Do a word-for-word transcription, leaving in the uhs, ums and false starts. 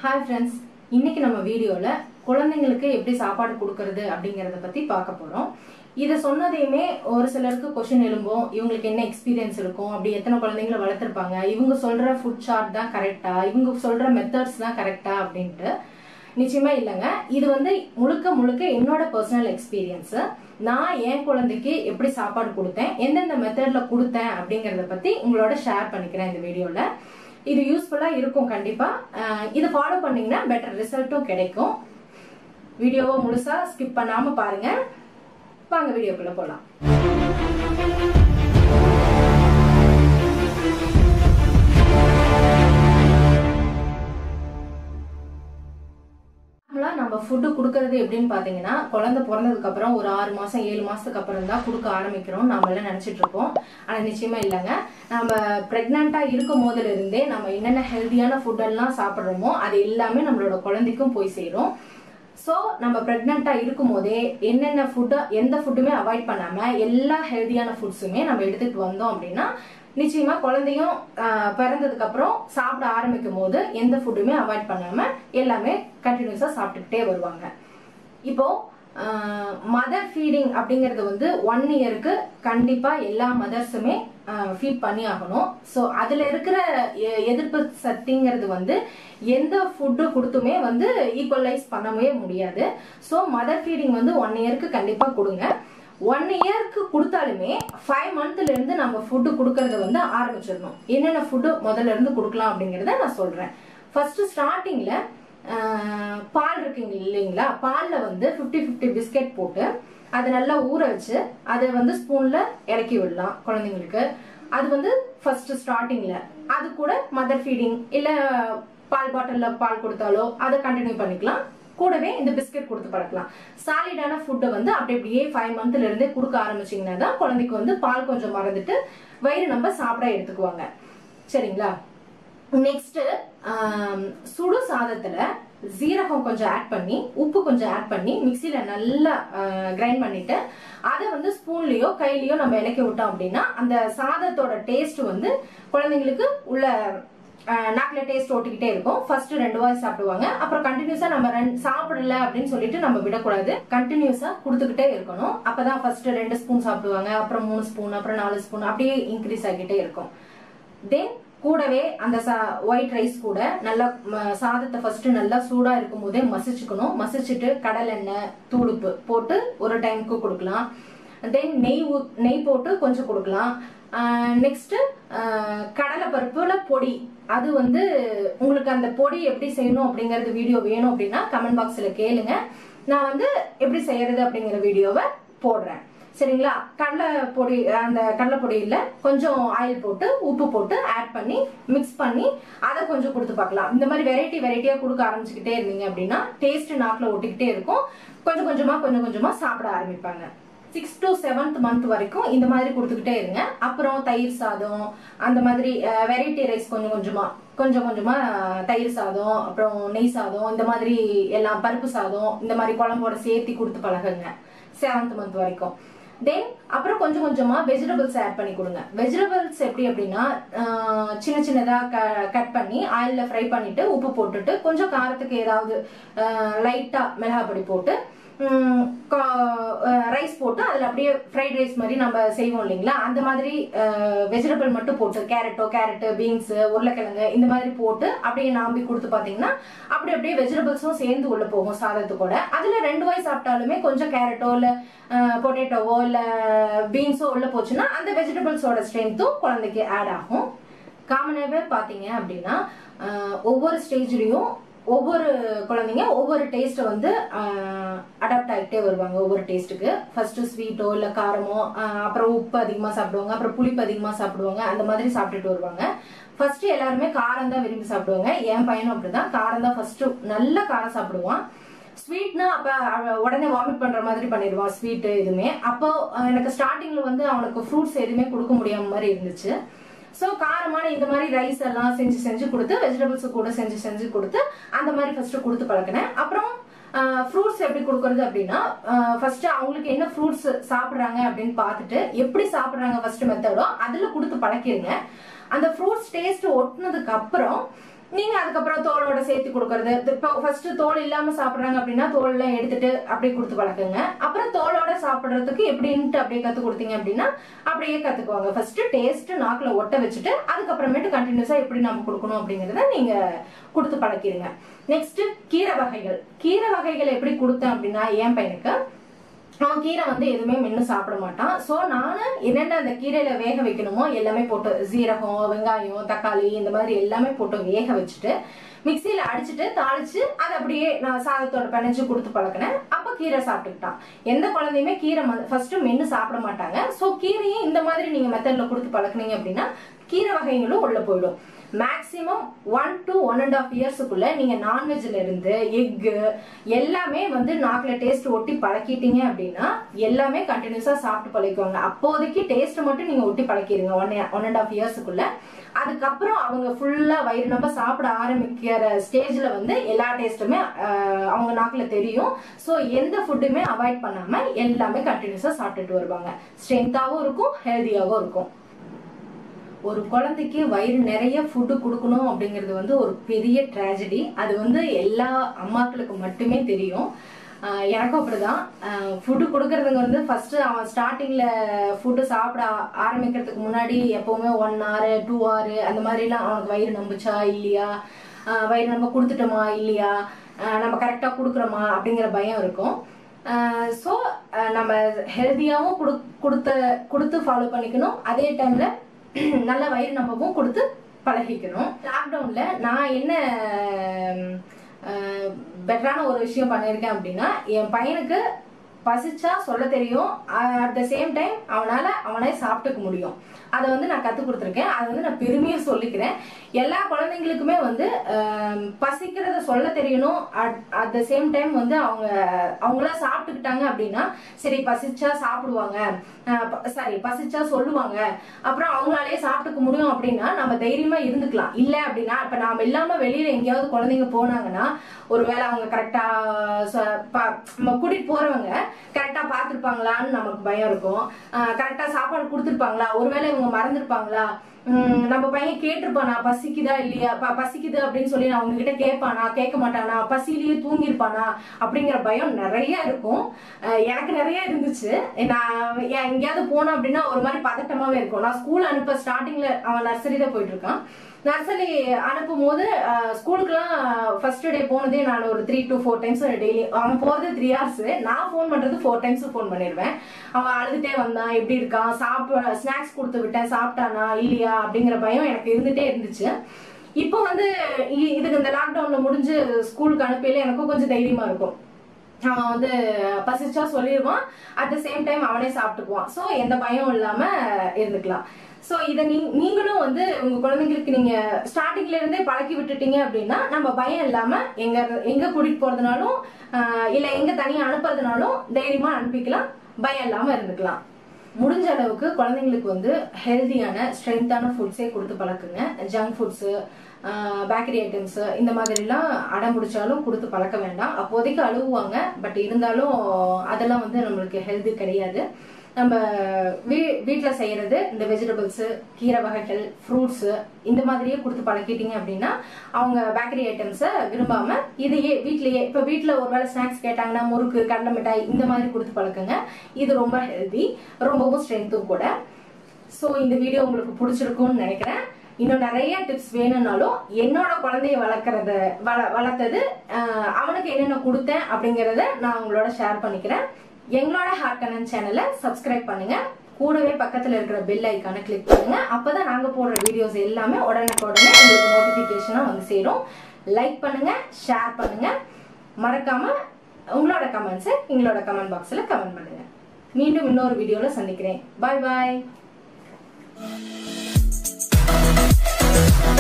Hi friends, இன்னைக்கு நம்ம வீடியோல குழந்தைகளுக்கு எப்படி சாப்பாடு கொடுக்கிறது அப்படிங்கறத பத்தி பார்க்க போறோம். இத சொன்னதையுமே ஒரு சிலருக்கு क्वेश्चन எழும்பும். இவங்களுக்கு என்ன எக்ஸ்பீரியன்ஸ் இருக்கும்? அப்படி எத்தனை குழந்தைகளை வளர்த்திருப்பாங்க? இவங்க சொல்ற ஃபுட் சார்ட் தான் கரெக்ட்டா? இவங்க சொல்ற மெத்தட்ஸ் தான் கரெக்ட்டா அப்படினு நிச்சயமா இல்லங்க. இது வந்து முழுக்க முழுக்க என்னோட पर्सनल எக்ஸ்பீரியன்ஸ். நான் என் குழந்தைக்கு எப்படி சாப்பாடு கொடுத்தேன், எந்தெந்த மெத்தட்ல கொடுத்தேன் அப்படிங்கறத பத்தி உங்களோட ஷேர் பண்ணிக்கிறேன் இந்த வீடியோல. இது யூஸ்ஃபுல்லா இருக்கும் கண்டிப்பா. இத ஃபாலோ பண்ணீங்கன்னா பெட்டர் ரிசல்ட்டும் கிடைக்கும். வீடியோவை முழுசா ஸ்கிப் பண்ணாம பாருங்க. வாங்க வீடியோக்குள்ள போலாம். நம்ம ஃபுட் குடுக்கிறது எப்படின்னு பாத்தீங்கன்னா, குழந்தை பிறந்ததுக்கு அப்புறம் ஒரு ஆறு மாசம் ஏழு மாசத்துக்கு அப்புறம் தான் குடுக்க ஆரம்பிக்கிறோம் நாம எல்லாம் நினைச்சிட்டு இருப்போம். ஆனா நிச்சயமா இல்லங்க. நம்ம பிரெக்னன்ட்டா இருக்கும் போதுல இருந்தே நம்ம என்னென்ன ஹெல்தியான ஃபுட் எல்லாம் சாப்பிடுறோமோ அது எல்லாமே நம்மளோட குழந்தைக்கும் போய் சேரும். சோ நம்ம பிரெக்னன்ட்டா இருக்கும் போதே என்னென்ன ஃபுட் எந்த ஃபுட்டுமே அவாய்ட் பண்ணாம எல்லா ஹெல்தியான ஃபுட்ஸுமே நம்ம எடுத்துட்டு வந்தோம் அப்படின்னா நிச்சயமா குழந்தையும் பிறந்ததுக்கு அப்புறம் சாப்பிட ஆரம்பிக்கும் போது எந்த ஃபுட்டுமே அவாய்ட் பண்ணாம எல்லாமே கண்டினியூஸா சாப்பிட்டுக்கிட்டே வருவாங்க. இப்போ மதர் ஃபீடிங் அப்படிங்கறது வந்து ஒன் இயருக்கு கண்டிப்பா எல்லா மதர்ஸுமே ஃபீட் பண்ணி ஆகணும். ஸோ அதுல இருக்கிற எதிர்ப்பு சக்திங்கிறது வந்து எந்த ஃபுட்டு கொடுத்துமே வந்து ஈக்குவலைஸ் பண்ணவே முடியாது. ஸோ மதர் ஃபீடிங் வந்து ஒன் இயருக்கு கண்டிப்பா கொடுங்க. ஒன் இயருக்கு கொடுத்தாலுமே ஃபைவ் மந்த்ல இருந்து நம்ம ஃபுட்டு கொடுக்கறத வந்து ஆரம்பிச்சிடணும். என்னென்ன ஃபுட்டு முதல்ல இருந்து கொடுக்கலாம் அப்படிங்கறத நான் சொல்றேன். ஃபர்ஸ்ட் ஸ்டார்டிங்ல பால் இருக்குங்க இல்லைங்களா, பால்ல வந்து பிப்டி பிப்டி பிஸ்கெட் போட்டு அதை நல்லா ஊற வச்சு அதை வந்து ஸ்பூன்ல இறக்கி விடலாம் குழந்தைங்களுக்கு. அது வந்து ஃபர்ஸ்ட் ஸ்டார்டிங்ல. அது கூட மதர் ஃபீடிங் இல்ல பால் பாட்டில்ல பால் கொடுத்தாலோ அதை கண்டினியூ பண்ணிக்கலாம். கூடவே இந்த பிஸ்கெட் கொடுத்து பழக்கலாம். சாலிடான ஃபுட்டை வந்து அப்படி அப்படியே ஃபைவ் மந்த்ல இருந்தே கொடுக்க ஆரம்பிச்சீங்கன்னா தான் குழந்தைக்கு வந்து பால் கொஞ்சம் மறந்துட்டு வயிறு நம்ம சாப்பிட எடுத்துக்குவாங்க. சரிங்களா? நெக்ஸ்ட் சுடு சாதத்துல ஜீரகம் கொஞ்சம் ஆட் பண்ணி உப்பு கொஞ்சம் ஆட் பண்ணி மிக்சியில நல்லா கிரைண்ட் பண்ணிட்டு அதை வந்து ஸ்பூன்லயோ கையிலயோ நம்ம இலக்கி விட்டோம் அப்படின்னா அந்த சாதத்தோட டேஸ்ட் வந்து குழந்தைங்களுக்கு உள்ள நாக்குல டேஸ்ட் ஓட்டிக்கிட்டே இருக்கும். ஃபர்ஸ்ட் ரெண்டு வாய் சாப்பிடுவாங்க. அப்புறம் கண்டினியூஸா நம்ம சாப்பிடல அப்படின்னு சொல்லிட்டு நம்ம விடக்கூடாது. கண்டினியூஸா கொடுத்துக்கிட்டே இருக்கணும். அப்பதான் ஃபர்ஸ்ட் ரெண்டு ஸ்பூன் சாப்பிடுவாங்க, அப்புறம் மூணு ஸ்பூன், அப்புறம் நாலு ஸ்பூன் அப்படியே இன்க்ரீஸ் ஆகிட்டே இருக்கும். தென் கூடவே அந்த ஒயிட் ரைஸ் கூட நல்லா சாதத்தை ஃபர்ஸ்ட் நல்லா சூடா இருக்கும் போதே மசிச்சுக்கணும். மசிச்சுட்டு கடல் எண்ணெய் தூளுப்பு போட்டு ஒரு டைமுக்கு கொடுக்கலாம். தென் நெய் நெய் போட்டு கொஞ்சம் கொடுக்கலாம். நெக்ஸ்ட் கடலை பருப்புல பொடி, அது வந்து உங்களுக்கு அந்த பொடி எப்படி செய்யணும் அப்படிங்கறது வீடியோ வேணும் அப்படின்னா கமெண்ட் பாக்ஸ்ல கேளுங்க. நான் வந்து எப்படி செய்யறது அப்படிங்கிற வீடியோவை போடுறேன். சரிங்களா? கடலை பொடி, அந்த கடலை பொடியில கொஞ்சம் ஆயில் போட்டு உப்பு போட்டு ஆட் பண்ணி மிக்ஸ் பண்ணி அதை கொஞ்சம் கொடுத்து பார்க்கலாம். இந்த மாதிரி வெரைட்டி வெரைட்டியா கொடுக்க ஆரம்பிச்சுக்கிட்டே இருந்தீங்க அப்படின்னா டேஸ்ட் நாக்குல ஒட்டிக்கிட்டே இருக்கும். கொஞ்சம் கொஞ்சமா கொஞ்சம் கொஞ்சமா சாப்பிட ஆரம்பிப்பாங்க. சிக்ஸ் டு செவன்த் மந்த் வரைக்கும் இந்த மாதிரி கொடுத்துக்கிட்டே இருங்க. அப்புறம் தயிர் சாதம் அந்த மாதிரி வெரைட்டி ரைஸ் கொஞ்சம் கொஞ்சமா கொஞ்சம் கொஞ்சமா தயிர் சாதம், அப்புறம் நெய் சாதம், இந்த மாதிரி எல்லாம் பருப்பு சாதம் இந்த மாதிரி குழம்போட சேர்த்து கொடுத்து பழகுங்க செவன்த் மந்த் வரைக்கும். தென் அப்புறம் கொஞ்சம் கொஞ்சமா வெஜிடபிள்ஸ் ஆட் பண்ணி கொடுங்க. வெஜிடபிள்ஸ் எப்படி அப்படின்னா சின்ன சின்னதா கட் பண்ணி ஆயில்ல ஃப்ரை பண்ணிட்டு உப்பு போட்டுட்டு கொஞ்சம் காரத்துக்கு ஏதாவது லைட்டா மிளகாய் பொடி போட்டு ரைஸ் போட்டு அதுல அப்படியே ஃப்ரைட் ரைஸ் மாதிரி நம்ம செய்வோம் இல்லைங்களா, அந்த மாதிரி வெஜிடபிள் மட்டும் போட்டு கேரட்டோ கேரட் பீன்ஸ் உருளைக்கிழங்கு இந்த மாதிரி போட்டு அப்படியே நாம்பி கொடுத்து பாத்தீங்கன்னா அப்படி அப்படியே வெஜிடபிள்ஸும் சேர்ந்து உள்ள போகும் சாதத்து கூட. அதுல ரெண்டு வாய் சாப்பிட்டாலுமே கொஞ்சம் கேரட்டோ இல்ல பொட்டேட்டோவோ இல்ல பீன்ஸோ உள்ள போச்சுன்னா அந்த வெஜிடபிள்ஸோட ஸ்ட்ரென்த்தும் குழந்தைக்கு ஆட் ஆகும். காமனாவே பாத்தீங்க அப்படின்னா ஒவ்வொரு ஸ்டேஜ்லயும் ஒவ்வொரு குழந்தைங்க ஒவ்வொரு டேஸ்ட்டை வந்து அடாப்ட் ஆகிட்டே வருவாங்க. ஒவ்வொரு டேஸ்ட்டுக்கு ஃபர்ஸ்ட் ஸ்வீட்டோ இல்லை காரமோ, அப்புறம் உப்பு அதிகமாக சாப்பிடுவாங்க, அப்புறம் புளிப்பு அதிகமாக சாப்பிடுவாங்க, அந்த மாதிரி சாப்பிட்டுட்டு வருவாங்க. ஃபர்ஸ்ட் எல்லாருமே காரம் தான் விரும்பி சாப்பிடுவாங்க. என் பையனும் அப்படிதான் காரம் தான் ஃபர்ஸ்ட் நல்ல காரம் சாப்பிடுவான். ஸ்வீட்னா அப்ப உடனே வாமிட் பண்ற மாதிரி பண்ணிடுவான் ஸ்வீட் எதுவுமே. அப்போ எனக்கு ஸ்டார்டிங்ல வந்து அவனுக்கு ஃப்ரூட்ஸ் எதுவுமே கொடுக்க முடியாம மாதிரி இருந்துச்சு. சோ காரமான இந்த மாதிரி ரைஸ் எல்லாம் செஞ்சு செஞ்சு கொடுத்து வெஜிடபிள்ஸ் கூட செஞ்சு செஞ்சு கொடுத்து அந்த மாதிரி ஃபர்ஸ்ட் கொடுத்து பழக்கினேன். அப்புறம் ஃப்ரூட்ஸ் எப்படி கொடுக்கறது அப்படின்னா ஃபர்ஸ்ட் அவங்களுக்கு என்ன ஃப்ரூட்ஸ் சாப்பிடுறாங்க அப்படின்னு பார்த்துட்டு எப்படி சாப்பிடுறாங்க ஃபர்ஸ்ட் மெத்தடோ அதுல கொடுத்து பழக்கிடுங்க. அந்த ஃப்ரூட்ஸ் டேஸ்ட் ஒட்டினதுக்கு அப்புறம் நீங்க அதுக்கப்புறம் தோலோட சேர்த்து கொடுக்கறது. இப்போ ஃபர்ஸ்ட் தோல் இல்லாம சாப்பிடுறாங்க அப்படின்னா தோல் எல்லாம் எடுத்துட்டு அப்படியே கொடுத்து பழக்குங்க. அப்புறம் தோலோட சாப்பிடுறதுக்கு எப்படின்ட்டு அப்படியே கத்து கொடுத்தீங்க அப்படின்னா அப்படியே கத்துக்குவாங்க. ஃபர்ஸ்ட் டேஸ்ட் நாக்குல ஒட்ட வச்சுட்டு அதுக்கப்புறமேட்டு கண்டினியூஸா எப்படி நம்ம கொடுக்கணும் அப்படிங்கறத நீங்க கொடுத்து பழக்கிடுங்க. நெக்ஸ்ட் கீரை வகைகள். கீரை வகைகள் எப்படி கொடுத்தேன் அப்படின்னா என் பையனுக்கு அவன் கீரை வந்து எதுவுமே மென்னு சாப்பிட மாட்டான். ஸோ நான் என்னென்ன அந்த கீரையில வேக வைக்கணுமோ எல்லாமே போட்டு சீரகம், வெங்காயம், தக்காளி இந்த மாதிரி எல்லாமே போட்டு வேக வச்சுட்டு மிக்சியில அடிச்சுட்டு தாளிச்சு அதை அப்படியே நான் சாதத்தோட பிணைஞ்சு கொடுத்து பழக்கினேன். அப்ப கீரை சாப்பிட்டுக்கிட்டான். எந்த குழந்தையுமே கீரை ஃபர்ஸ்ட் மென்னு சாப்பிட மாட்டாங்க. ஸோ கீரையும் இந்த மாதிரி நீங்க மெத்தட்ல கொடுத்து பழக்கினீங்க அப்படின்னா கீரை வகைகளும் உள்ள போயிடும். Maximum one to one and half இயர்ஸுக்குள்ள நீங்க நான்வெஜ்ல இருந்து எக்கு எல்லாமே வந்து நாக்குல டேஸ்ட் ஒட்டி பழக்கிட்டீங்க அப்படின்னா எல்லாமே கண்டினியூஸா சாப்பிட்டு பழக்குவாங்க. அப்போதைக்கு டேஸ்ட் மட்டும் நீங்க ஒட்டி பழக்கிடுங்க ஒன் ஒன் அண்ட் ஆஃப் இயர்ஸுக்குள்ள. அதுக்கப்புறம் அவங்க ஃபுல்லா வயிறு நம்ம சாப்பிட ஆரம்பிக்கிற ஸ்டேஜ்ல வந்து எல்லா டேஸ்ட்டுமே அவங்க நாக்குல தெரியும். ஸோ எந்த ஃபுட்டுமே அவாய்ட் பண்ணாம எல்லாமே கண்டினியூஸா சாப்பிட்டுட்டு வருவாங்க. ஸ்ட்ரென்த்தாவும் இருக்கும், ஹெல்தியாகவும் இருக்கும். ஒரு குழந்தைக்கு வயிறு நிறைய ஃபுட்டு கொடுக்கணும் அப்படிங்கிறது வந்து ஒரு பெரிய ட்ராஜடி. அது வந்து எல்லா அம்மாக்களுக்கு மட்டுமே தெரியும். எனக்கும் அப்படிதான். ஃபுட்டு கொடுக்கறதுங்க வந்து ஃபர்ஸ்ட் அவன் ஸ்டார்டிங்ல ஃபுட்டு சாப்பிட ஆரம்பிக்கிறதுக்கு முன்னாடி எப்பவுமே ஒன் ஹவர் டூ ஹவர் அந்த மாதிரிலாம் அவனுக்கு வயிறு நம்புச்சா இல்லையா, வயிறு நம்ம கொடுத்துட்டோமா இல்லையா, நம்ம கரெக்டா கொடுக்குறோமா அப்படிங்கிற பயம் இருக்கும். ஸோ நம்ம ஹெல்த்தியாகவும் கொடு கொடுத்த கொடுத்து ஃபாலோ பண்ணிக்கணும். அதே டைம்ல நல்ல வயிறு நம்பவும் கொடுத்து பழகிக்கணும். லாக்டவுன்ல நான் என்ன பெட்டரான ஒரு விஷயம் பண்ணியிருக்கேன் அப்படின்னா என் பையனுக்கு பசிச்சா சொல்ல தெரியும். அட் த சேம் டைம் அவனால அவனே சாப்பிட்டுக்க முடியும். அதை வந்து நான் கத்து கொடுத்துருக்கேன். அதை வந்து நான் பெருமையா சொல்லிக்கிறேன். எல்லா குழந்தைங்களுக்குமே வந்து பசிக்கிறத சொல்ல தெரியணும். அட் த சேம் டைம் வந்து அவங்க அவங்களா சாப்பிட்டுக்கிட்டாங்க அப்படின்னா சரி பசிச்சா சாப்பிடுவாங்க, சாரி பசிச்சா சொல்லுவாங்க, அப்புறம் அவங்களாலே சாப்பிட்டுக்க முடியும் அப்படின்னா நம்ம தைரியமா இருந்துக்கலாம். இல்லை அப்படின்னா இப்ப நாம இல்லாம வெளியில எங்கேயாவது குழந்தைங்க போனாங்கன்னா ஒருவேளை அவங்க கரெக்டா கூட்டிட்டு போறவங்க கரெக்டா பாத்துருப்பாங்களான்னு நமக்கு பயம் இருக்கும். கரெக்டா சாப்பாடு கொடுத்துருப்பாங்களா, ஒருவேளை இவங்க மறந்துருப்பாங்களா, நம்ம பையன் கேட்டிருப்பானா பசிக்குதா இல்லையா, பசிக்குது அப்படின்னு சொல்லி நான் அவங்க கிட்ட கேட்பானா கேட்க மாட்டானா, பசியிலேயே தூங்கிருப்பானா அப்படிங்கிற பயம் நிறைய இருக்கும். எனக்கு நிறைய இருந்துச்சு. நான் எங்கேயாவது போனோம் அப்படின்னா ஒரு மாதிரி பதட்டமாவே இருக்கும். நான் ஸ்கூல் அனுப்ப ஸ்டார்டிங்ல அவன் நர்சரி தான் போயிட்டு இருக்கான். நர்சரி அனுப்பும் போது ஸ்கூலுக்குலாம் ஃபர்ஸ்ட் டே போனதே நான் ஒரு three to four times daily. அவன் போறது த்ரீ ஹவர்ஸ், நான் ஃபோன் பண்றது ஃபோர் டைம்ஸ் ஃபோன் பண்ணிடுவேன். அவன் அழுதுட்டே வந்தான், எப்படி இருக்கான், சாப்பிட ஸ்நாக்ஸ் கொடுத்து விட்டேன், சாப்பிட்டானா இல்லையா அப்படிங்கிற பயம் எனக்கு இருந்துட்டே இருந்துச்சு. இப்போ வந்து இதுக்கு இந்த லாக்டவுன்ல முடிஞ்சு ஸ்கூலுக்கு அனுப்பையில எனக்கும் கொஞ்சம் தைரியமா இருக்கும். அவன் வந்து பசிச்சா சொல்லிடுவான், அட் த சேம் டைம் அவனே சாப்பிட்டுக்குவான். ஸோ எந்த பயம் இல்லாம இருந்துக்கலாம். ஸோ இதை நீ நீங்களும் வந்து உங்க குழந்தைங்களுக்கு நீங்க ஸ்டார்டிங்ல இருந்தே பழக்கி விட்டுட்டீங்க அப்படின்னா நம்ம பயம் இல்லாம எங்க எங்க கூட்டிட்டு போறதுனாலும் இல்ல எங்க தனியா அனுப்புறதுனாலும் தைரியமா அனுப்பிக்கலாம், பயம் இல்லாம இருந்துக்கலாம். முடிஞ்ச அளவுக்கு குழந்தைங்களுக்கு வந்து ஹெல்தியான ஸ்ட்ரென்த்தான ஃபுட்ஸே கொடுத்து பழக்குங்க. ஜங்க் ஃபுட்ஸு, பேக்கரி ஐட்டம்ஸ் இந்த மாதிரிலாம் அடம் பிடிச்சாலும் கொடுத்து பழக்க வேண்டாம். அப்போதைக்கு அழுவுவாங்க, பட் இருந்தாலும் அதெல்லாம் வந்து நம்மளுக்கு ஹெல்தி கிடையாது. நம்ம வீ வீட்டில் செய்யறது இந்த வெஜிடபிள்ஸு, கீரை வகைகள், ஃப்ரூட்ஸு இந்த மாதிரியே கொடுத்து பழக்கிட்டீங்க அப்படின்னா அவங்க பேக்கரி ஐட்டம்ஸை விரும்பாம இதையே வீட்லயே இப்போ வீட்டில் ஒரு வேளை ஸ்நாக்ஸ் கேட்டாங்கன்னா முறுக்கு, கடலை மிட்டாய் இந்த மாதிரி கொடுத்து பழக்குங்க. இது ரொம்ப ஹெல்தி, ரொம்பவும் ஸ்ட்ரென்த்தும் கூட. ஸோ இந்த வீடியோ உங்களுக்கு பிடிச்சிருக்கும்னு நினைக்கிறேன். இன்னும் நிறைய டிப்ஸ் வேணும்னாலும் என்னோட குழந்தைய வளர்க்கறத வள வளர்த்தது அவனுக்கு என்னென்ன கொடுத்தேன் அப்படிங்கிறத நான் உங்களோட ஷேர் பண்ணிக்கிறேன். எங்களோட ஹார்ட் கனன் சேனலை சப்ஸ்கிரைப் பண்ணுங்க. கூடவே பக்கத்துல இருக்கிற பெல் ஐக்கானை கிளிக் பண்ணுங்க. அப்பதான் நாங்க போடுற வீடியோஸ் எல்லாமே உடனுக்குடனே உங்களுக்கு நோட்டிபிகேஷனா வந்து சேரும். லைக் பண்ணுங்க, ஷேர் பண்ணுங்க, மறக்காம உங்களோட கமெண்ட்ஸை எங்களோட கமெண்ட் பாக்ஸ்ல கமெண்ட் பண்ணுங்க. மீண்டும் இன்னொரு வீடியோல சந்திக்கிறேன். பாய் பாய்.